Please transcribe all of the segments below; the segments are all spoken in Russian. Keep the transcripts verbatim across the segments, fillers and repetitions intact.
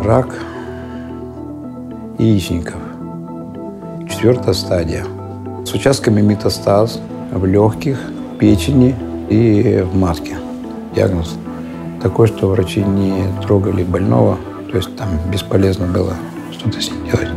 рак яичников. Четвертая стадия. С участками метастаз в легких, печени и в матке. Диагноз такой, что врачи не трогали больного, то есть там бесполезно было что-то с ним делать.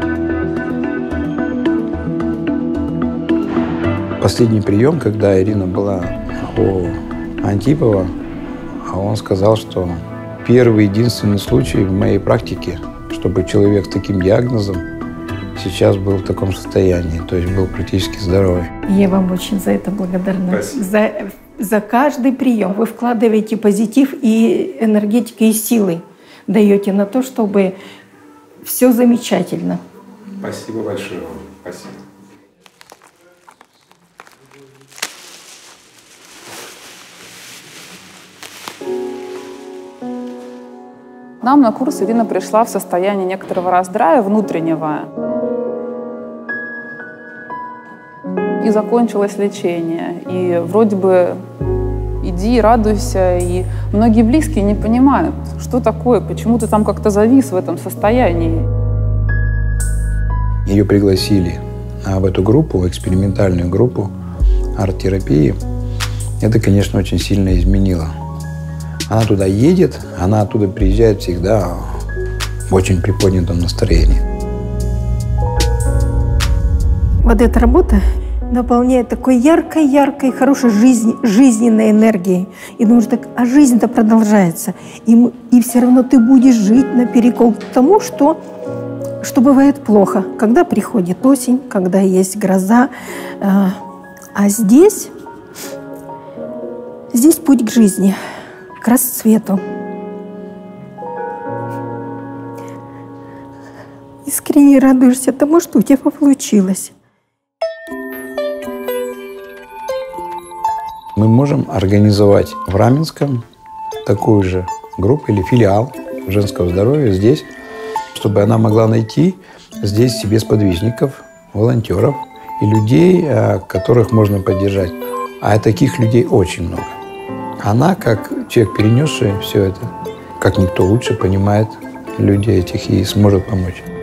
Последний прием, когда Ирина была у Антипова, он сказал, что первый единственный случай в моей практике, чтобы человек с таким диагнозом сейчас был в таком состоянии, то есть был практически здоровый. Я вам очень за это благодарна. За, за каждый прием вы вкладываете позитив и энергетики, и силы даете на то, чтобы все замечательно. Спасибо большое вам. Спасибо. К нам на курс Ирина пришла в состоянии некоторого раздрая внутреннего. И закончилось лечение. И вроде бы иди, радуйся. И многие близкие не понимают, что такое, почему ты там как-то завис в этом состоянии. Ее пригласили в эту группу, экспериментальную группу арт-терапии. Это, конечно, очень сильно изменило. Она туда едет, она оттуда приезжает всегда в очень приподнятом настроении. Вот эта работа наполняет такой яркой-яркой, хорошей жизнь, жизненной энергией. И думаешь, так, а жизнь-то продолжается. И, и все равно ты будешь жить наперекол к тому, что, что бывает плохо. Когда приходит осень, когда есть гроза. А здесь, здесь путь к жизни, к расцвету. Искренне радуешься тому, что у тебя получилось. Мы можем организовать в Раменском такую же группу или филиал женского здоровья здесь, чтобы она могла найти здесь себе сподвижников, волонтеров и людей, которых можно поддержать. А таких людей очень много. Она, как человек, перенесший все это, как никто лучше понимает людей этих и сможет помочь.